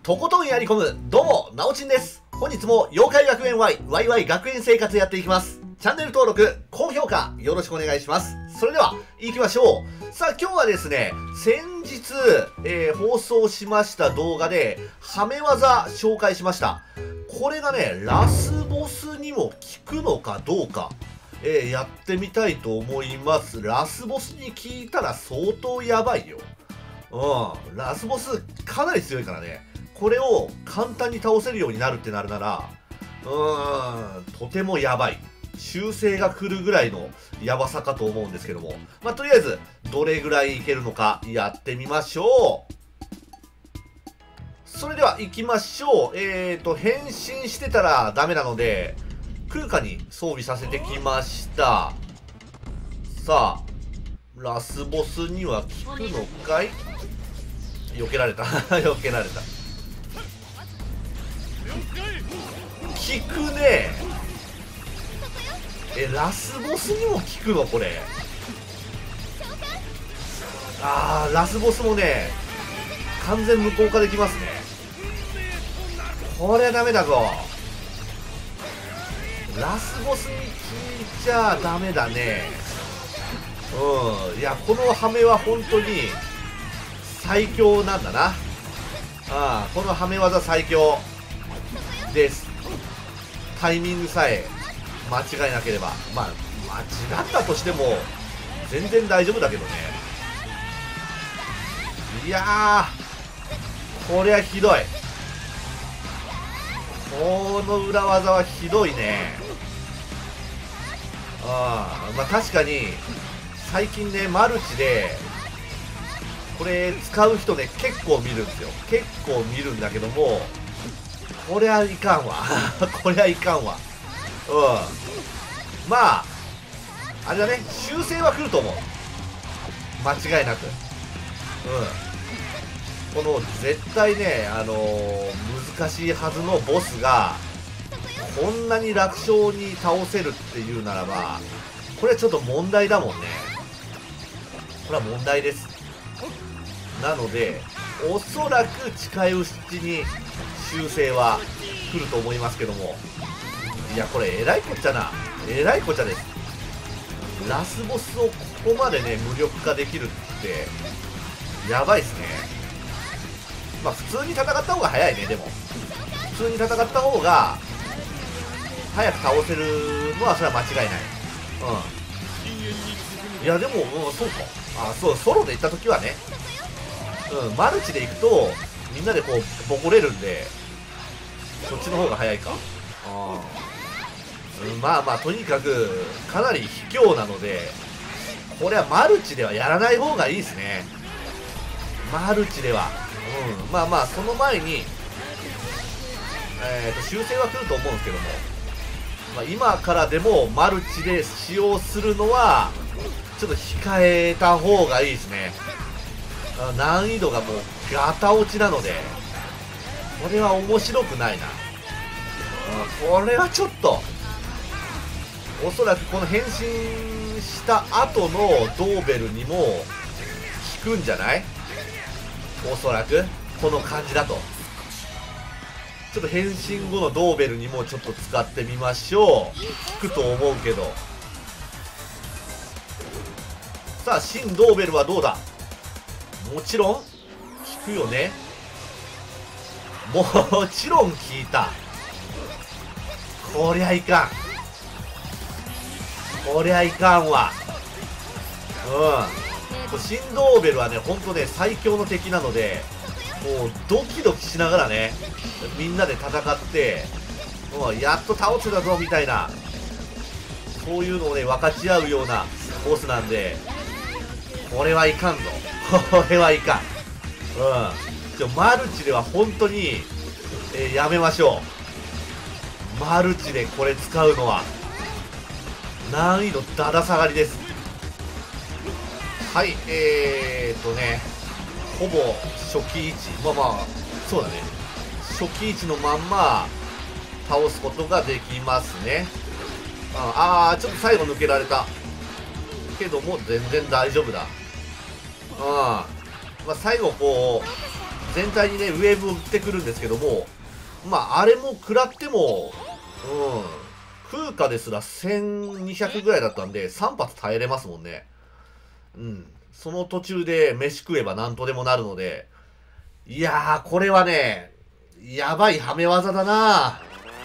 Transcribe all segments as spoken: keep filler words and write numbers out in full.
とことんやり込む、どうも、なおちんです。本日も妖怪学園 Y、ワイワイ 学園生活やっていきます。チャンネル登録、高評価、よろしくお願いします。それでは、行きましょう。さあ、今日はですね、先日、えー、放送しました動画で、はめ技紹介しました。これがね、ラスボスにも効くのかどうか、えー、やってみたいと思います。ラスボスに効いたら相当やばいよ。うん、ラスボスかなり強いからね。これを簡単に倒せるようになるってなるなら、うーん、とてもやばい。修正が来るぐらいのやばさかと思うんですけども。まあ、とりあえず、どれぐらいいけるのかやってみましょう。それでは行きましょう。えーと、変身してたらダメなので、空間に装備させてきました。さあ、ラスボスには効くのかい？避けられた。避けられた。効くね。え、ラスボスにも効くのこれ。あー、ラスボスもね、完全無効化できますね。これはダメだぞ。ラスボスに効いちゃダメだね。うん。いや、このハメは本当に最強なんだな。ああ、このハメ技最強です。タイミングさえ間違えなければ。まあ、間違ったとしても全然大丈夫だけどね。いやー、こりゃひどい。この裏技はひどいね。ああ、まあ確かに最近ね、マルチでこれ使う人ね、結構見るんですよ。結構見るんだけども、こりゃいかんわ。こりゃいかんわ。うん。まあ、あれだね、修正は来ると思う。間違いなく。うん。この、絶対ね、あのー、難しいはずのボスが、こんなに楽勝に倒せるっていうならば、これはちょっと問題だもんね。これは問題です。なので、おそらく近いうちに修正は来ると思いますけども。いや、これえらいこっちゃな。えらいこっちゃです。ラスボスをここまでね、無力化できるって、やばいっすね。まあ、普通に戦った方が早いね、でも。普通に戦った方が、早く倒せるのはそれは間違いない。うん。いや、でも、うん、そうか。あ、そう、ソロで行った時はね、うん、マルチで行くとみんなでこうボコれるんで、そっちの方が早いか。あ、うん、まあまあ、とにかくかなり卑怯なので、これはマルチではやらない方がいいですね。マルチでは、うん、まあまあ、その前に、えーと修正は来ると思うんですけども、まあ、今からでもマルチで使用するのはちょっと控えた方がいいですね。難易度がもうガタ落ちなので、これは面白くないな。これはちょっと、おそらくこの変身した後のドーベルにも効くんじゃない？おそらくこの感じだと。ちょっと変身後のドーベルにもちょっと使ってみましょう。効くと思うけど。さあ、新ドーベルはどうだ？もちろん効くよね。もちろん効いた。こりゃいかん。こりゃいかんわ。うん。新ドーベルはね、ほんとね、最強の敵なので、もうドキドキしながらね、みんなで戦って、もうやっと倒せたぞみたいな、そういうのをね、分かち合うようなボスなんで、これはいかんぞ。これはいかん。うん。ちょ、マルチでは本当に、えー、やめましょう。マルチでこれ使うのは、難易度だだ下がりです。はい、えーとね、ほぼ初期位置。まあまあ、そうだね。初期位置のまんま、倒すことができますね。ああ、ちょっと最後抜けられた。けども、全然大丈夫だ。うん。まあ、最後こう、 全体にね、ウェーブを打ってくるんですけども、まあ、あれも食らっても、うん、空火ですらせんにひゃくぐらいだったんで、さん発耐えれますもんね。うん。その途中で飯食えばなんとでもなるので、いやー、これはね、やばいはめ技だな。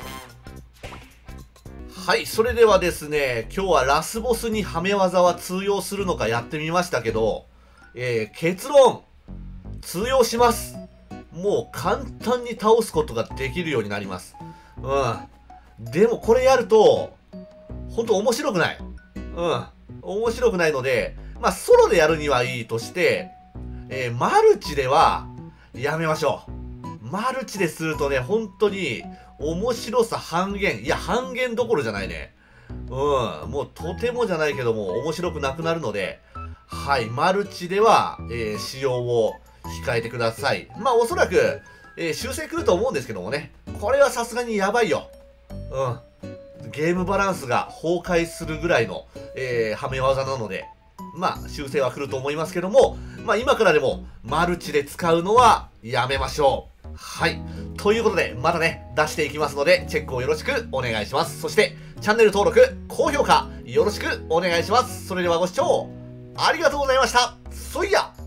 はい、それではですね、今日はラスボスにはめ技は通用するのかやってみましたけど、えー、結論、通用します。もう簡単に倒すことができるようになります。うん。でもこれやると、ほんと面白くない。うん。面白くないので、まあソロでやるにはいいとして、えー、マルチではやめましょう。マルチでするとね、本当に面白さ半減。いや、半減どころじゃないね。うん。もうとてもじゃないけども面白くなくなるので、はい。マルチでは、えー、使用を控えてください。まあおそらく、えー、修正来ると思うんですけどもね。これはさすがにやばいよ。うん。ゲームバランスが崩壊するぐらいの、えー、はめ技なので、まあ修正は来ると思いますけども、まあ今からでもマルチで使うのはやめましょう。はい。ということで、またね、出していきますので、チェックをよろしくお願いします。そして、チャンネル登録、高評価、よろしくお願いします。それではご視聴、ありがとうございました。そいや